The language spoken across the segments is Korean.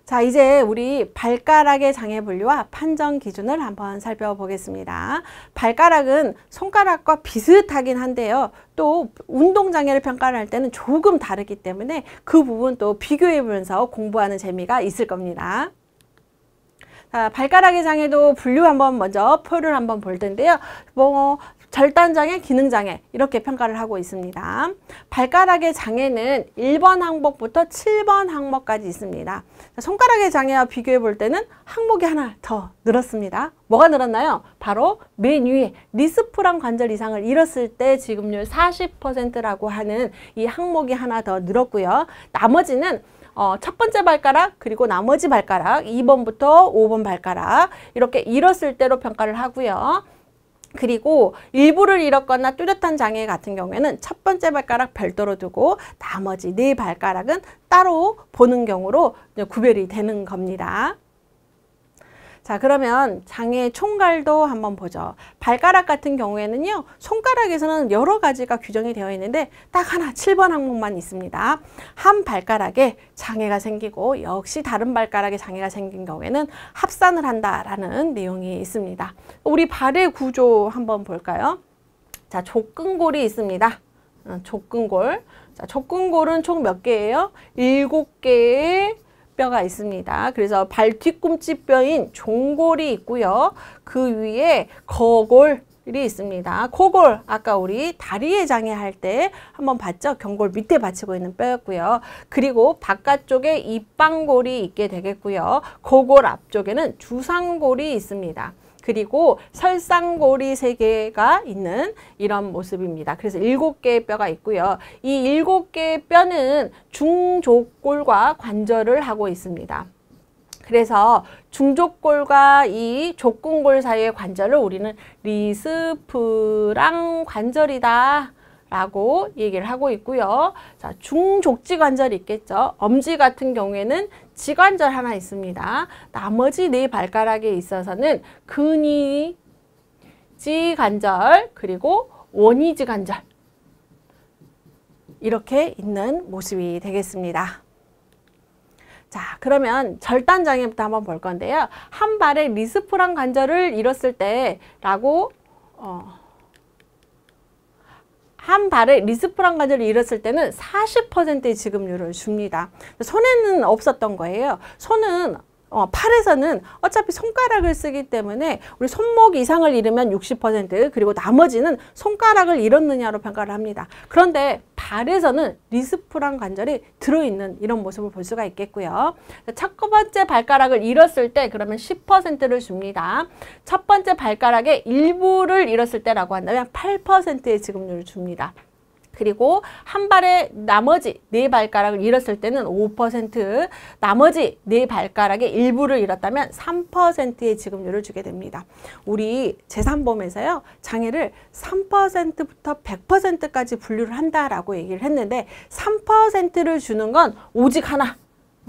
자, 이제 우리 발가락의 장애 분류와 판정 기준을 한번 살펴보겠습니다. 발가락은 손가락과 비슷하긴 한데요. 또 운동장애를 평가할 때는 조금 다르기 때문에 그 부분 또 비교해보면서 공부하는 재미가 있을 겁니다. 자, 발가락의 장애도 분류 한번 먼저 표를 한번 볼 텐데요. 절단장애, 기능장애 이렇게 평가를 하고 있습니다. 발가락의 장애는 1번 항목부터 7번 항목까지 있습니다. 손가락의 장애와 비교해 볼 때는 항목이 하나 더 늘었습니다. 뭐가 늘었나요? 바로 맨 위에 리스프랑 관절 이상을 잃었을 때 지급률 40%라고 하는 이 항목이 하나 더 늘었고요. 나머지는 첫 번째 발가락 그리고 나머지 발가락 2번부터 5번 발가락 이렇게 잃었을 때로 평가를 하고요. 그리고 일부를 잃었거나 뚜렷한 장애 같은 경우에는 첫 번째 발가락 별도로 두고 나머지 네 발가락은 따로 보는 경우로 구별이 되는 겁니다. 자, 그러면 장애 총괄도 한번 보죠. 발가락 같은 경우에는요, 손가락에서는 여러 가지가 규정이 되어 있는데 딱 하나 7번 항목만 있습니다. 한 발가락에 장애가 생기고 역시 다른 발가락에 장애가 생긴 경우에는 합산을 한다라는 내용이 있습니다. 우리 발의 구조 한번 볼까요? 자, 족근골이 있습니다. 족근골. 자, 족근골은 총 몇 개예요? 7개의 뼈가 있습니다. 그래서 발 뒤꿈치 뼈인 종골이 있고요. 그 위에 거골이 있습니다. 코골, 아까 우리 다리의 장애 할 때 한번 봤죠? 경골 밑에 받치고 있는 뼈였고요. 그리고 바깥쪽에 입방골이 있게 되겠고요. 코골 앞쪽에는 주상골이 있습니다. 그리고 설상골이 3개가 있는 이런 모습입니다. 그래서 7개의 뼈가 있고요. 이 7개의 뼈는 중족골과 관절을 하고 있습니다. 그래서 중족골과 이 족근골 사이의 관절을 우리는 리스프랑 관절이다 라고 얘기를 하고 있고요. 자, 중족지 관절이 있겠죠. 엄지 같은 경우에는 지관절 하나 있습니다. 나머지 4 발가락에 있어서는 근이지 관절 그리고 원이지 관절 이렇게 있는 모습이 되겠습니다. 자, 그러면 절단장애부터 한번 볼 건데요. 한 발에 리스프랑 관절을 잃었을 때라고 한 발에 리스프랑 관절을 잃었을 때는 40%의 지급률을 줍니다. 손에는 없었던 거예요. 손은 팔에서는 어차피 손가락을 쓰기 때문에 우리 손목 이상을 잃으면 60% 그리고 나머지는 손가락을 잃었느냐로 평가를 합니다. 그런데 발에서는 리스프랑 관절이 들어있는 이런 모습을 볼 수가 있겠고요. 첫 번째 발가락을 잃었을 때 그러면 10%를 줍니다. 첫 번째 발가락의 일부를 잃었을 때라고 한다면 8%의 지급률을 줍니다. 그리고 한 발의 나머지 4 발가락을 잃었을 때는 5%, 나머지 4 발가락의 일부를 잃었다면 3%의 지급률을 주게 됩니다. 우리 제3범에서요, 장애를 3%부터 100%까지 분류를 한다라고 얘기를 했는데 3%를 주는 건 오직 하나.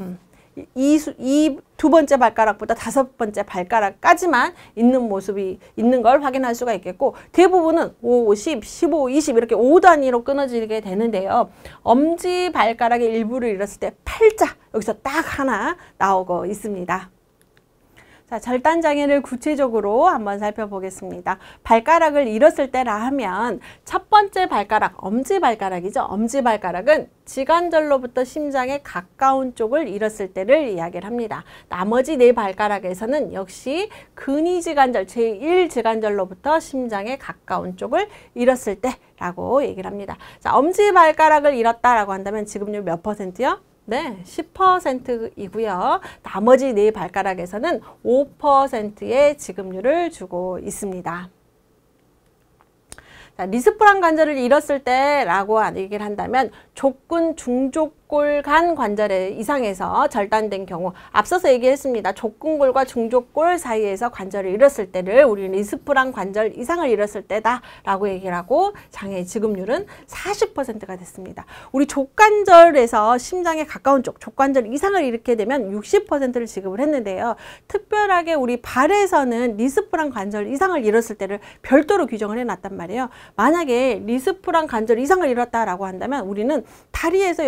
이 두 번째 발가락보다 5번째 발가락까지만 있는 모습이 있는 걸 확인할 수가 있겠고 대부분은 5, 10, 15, 20 이렇게 5단위로 끊어지게 되는데요. 엄지 발가락의 일부를 잃었을 때 팔자 여기서 딱 하나 나오고 있습니다. 자, 절단장애를 구체적으로 한번 살펴보겠습니다. 발가락을 잃었을 때라 하면 첫 번째 발가락, 엄지발가락이죠. 엄지발가락은 지관절로부터 심장에 가까운 쪽을 잃었을 때를 이야기를 합니다. 나머지 4 발가락에서는 역시 근이지관절, 제1지관절로부터 심장에 가까운 쪽을 잃었을 때라고 얘기를 합니다. 자, 엄지발가락을 잃었다라고 한다면 지급률 몇 %요? 네, 10%이고요. 나머지 4 발가락에서는 5%의 지급률을 주고 있습니다. 자, 리스프랑 관절을 잃었을 때라고 얘기를 한다면 족근 중족골 간 관절에 이상에서 절단된 경우 앞서서 얘기했습니다. 족근골과 중족골 사이에서 관절을 잃었을 때를 우리는 리스프랑 관절 이상을 잃었을 때다라고 얘기를 하고 장애의 지급률은 40%가 됐습니다. 우리 족관절에서 심장에 가까운 쪽, 족관절 이상을 잃게 되면 60%를 지급을 했는데요. 특별하게 우리 발에서는 리스프랑 관절 이상을 잃었을 때를 별도로 규정을 해놨단 말이에요. 만약에 리스프랑 관절 이상을 잃었다라고 한다면 우리는 다리에서 역시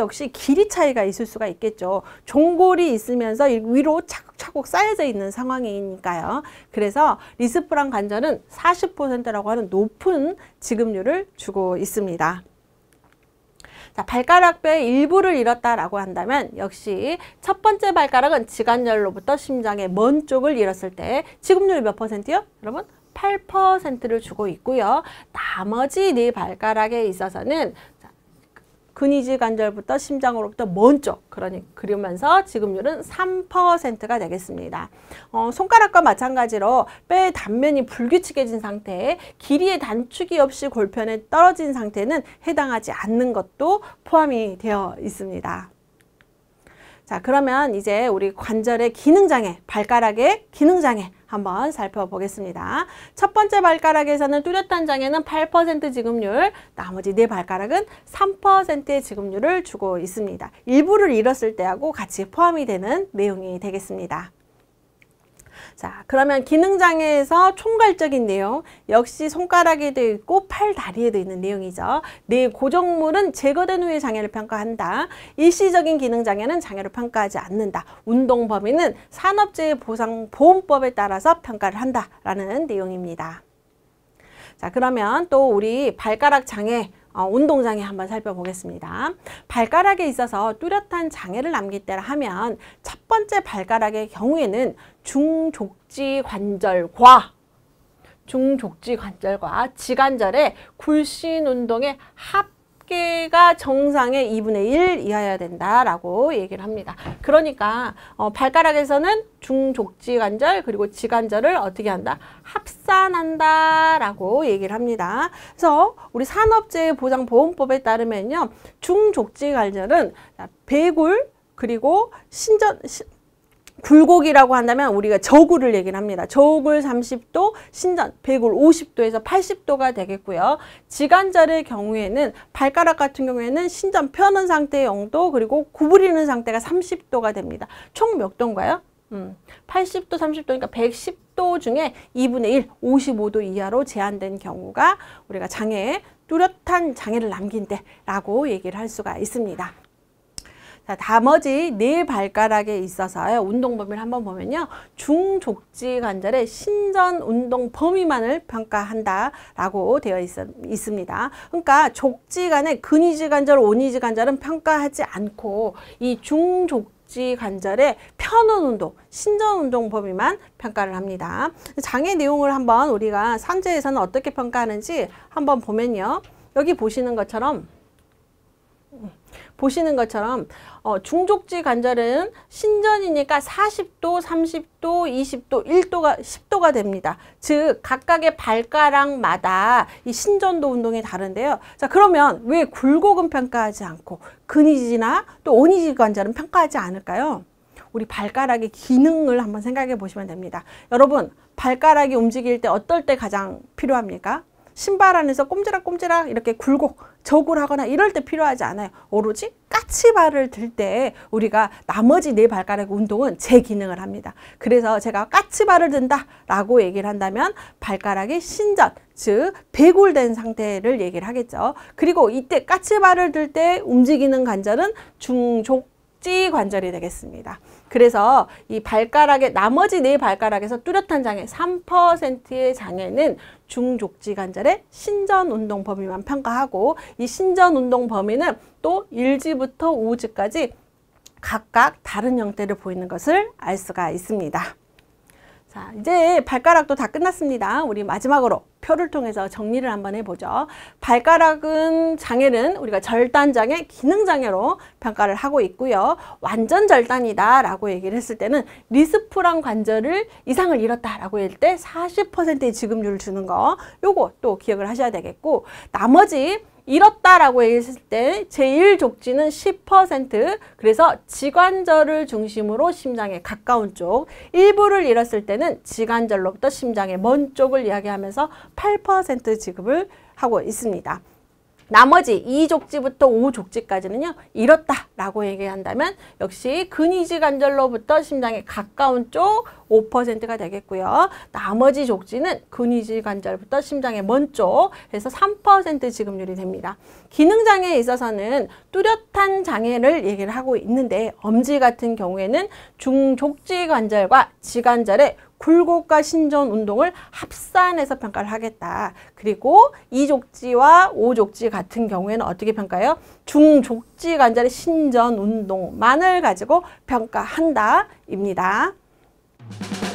길이 차이가 있을 수가 있겠죠. 종골이 있으면서 위로 차곡차곡 쌓여져 있는 상황이니까요. 그래서 리스프랑 관절은 40%라고 하는 높은 지급률을 주고 있습니다. 자, 발가락뼈의 일부를 잃었다라고 한다면 역시 첫 번째 발가락은 지관절로부터 심장의 먼 쪽을 잃었을 때 지급률이 몇 %요? 여러분 8%를 주고 있고요. 나머지 네 발가락에 있어서는 근위지관절부터 심장으로부터 먼 쪽, 그러면서 지급률은 3%가 되겠습니다. 손가락과 마찬가지로 뼈의 단면이 불규칙해진 상태, 길이의 단축이 없이 골편에 떨어진 상태는 해당하지 않는 것도 포함이 되어 있습니다. 자, 그러면 이제 우리 관절의 기능장애, 발가락의 기능장애 한번 살펴보겠습니다. 첫 번째 발가락에서는 뚜렷한 장애는 8% 지급률, 나머지 네 발가락은 3%의 지급률을 주고 있습니다. 일부를 잃었을 때하고 같이 포함이 되는 내용이 되겠습니다. 자, 그러면 기능장애에서 총괄적인 내용, 역시 손가락에도 있고 팔, 다리에도 있는 내용이죠. 네 고정물은 제거된 후에 장애를 평가한다. 일시적인 기능장애는 장애를 평가하지 않는다. 운동 범위는 산업재해보상보험법에 따라서 평가를 한다라는 내용입니다. 자, 그러면 또 우리 발가락 장애, 운동장애 한번 살펴보겠습니다. 발가락에 있어서 뚜렷한 장애를 남겼다라 하면 첫 번째 발가락의 경우에는 중족지관절과 지관절의 굴신 운동의 합계가 정상의 2분의 1 이하여야 된다라고 얘기를 합니다. 그러니까 발가락에서는 중족지관절 그리고 지관절을 어떻게 한다? 합산한다라고 얘기를 합니다. 그래서 우리 산업재해보장보험법에 따르면요, 중족지관절은 배굴 그리고 굴곡이라고 한다면 우리가 저굴을 얘기를 합니다. 저굴 30도, 신전, 배굴 50도에서 80도가 되겠고요. 지관절의 경우에는 발가락 같은 경우에는 신전 펴는 상태의 0도 그리고 구부리는 상태가 30도가 됩니다. 총 몇 도인가요? 80도, 30도니까 110도 중에 2분의 1, 55도 이하로 제한된 경우가 우리가 뚜렷한 장애를 남긴 때라고 얘기를 할 수가 있습니다. 자, 나머지 네 발가락에 있어서요, 운동 범위를 한번 보면요, 중족지관절의 신전 운동 범위만을 평가한다라고 되어 있습니다. 그러니까 족지간의 근위지관절, 온위지관절은 평가하지 않고 이 중족지관절의 편운 운동, 신전 운동 범위만 평가를 합니다. 장애 내용을 한번 우리가 산재에서는 어떻게 평가하는지 한번 보면요, 여기 보시는 것처럼 중족지 관절은 신전이니까 40도, 30도, 20도, 10도가 됩니다. 즉 각각의 발가락마다 이 신전도 운동이 다른데요. 자, 그러면 왜 굴곡은 평가하지 않고 근위지나 또 온위지 관절은 평가하지 않을까요? 우리 발가락의 기능을 한번 생각해 보시면 됩니다. 여러분, 발가락이 움직일 때 어떨 때 가장 필요합니까? 신발 안에서 꼼지락꼼지락 이렇게 굴곡, 저굴하거나 이럴 때 필요하지 않아요. 오로지 까치발을 들 때 우리가 나머지 네 발가락 운동은 제 기능을 합니다. 그래서 제가 까치발을 든다라고 얘기를 한다면 발가락이 신전, 즉 배골된 상태를 얘기를 하겠죠. 그리고 이때 까치발을 들 때 움직이는 관절은 중족지 관절이 되겠습니다. 그래서 이 발가락의 나머지 네 발가락에서 뚜렷한 장애 3%의 장애는 중족지관절의 신전 운동 범위만 평가하고, 이 신전 운동 범위는 또 1지부터 5지까지 각각 다른 형태를 보이는 것을 알 수가 있습니다. 자, 이제 발가락도 다 끝났습니다. 우리 마지막으로 표를 통해서 정리를 한번 해보죠. 발가락은 장애는 우리가 절단장애, 기능장애로 평가를 하고 있고요. 완전 절단이다 라고 얘기를 했을 때는 리스프랑 관절을 이상을 잃었다 라고 할 때 40%의 지급률을 주는 거, 요거 또 기억을 하셔야 되겠고, 나머지 잃었다라고 얘기했을 때 제1족지는 10%, 그래서 지관절을 중심으로 심장에 가까운 쪽, 일부를 잃었을 때는 지관절로부터 심장의 먼 쪽을 이야기하면서 8% 지급을 하고 있습니다. 나머지 2족지부터 5족지까지는요, 이렇다라고 얘기한다면 역시 근이지 관절로부터 심장에 가까운 쪽 5%가 되겠고요. 나머지 족지는 근이지 관절부터 심장의 먼 쪽 해서 3% 지급률이 됩니다. 기능장애에 있어서는 뚜렷한 장애를 얘기를 하고 있는데 엄지 같은 경우에는 중족지 관절과 지관절의 굴곡과 신전 운동을 합산해서 평가를 하겠다. 그리고 2족지와 5족지 같은 경우에는 어떻게 평가해요? 중족지 관절의 신전 운동만을 가지고 평가한다 입니다.